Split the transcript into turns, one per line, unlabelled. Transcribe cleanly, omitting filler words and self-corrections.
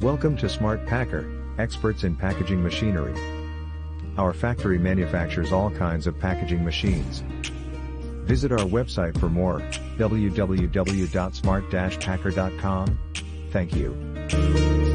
Welcome to Smart Packer, experts in packaging machinery. Our factory manufactures all kinds of packaging machines. Visit our website for more, www.smart-packer.com. Thank you.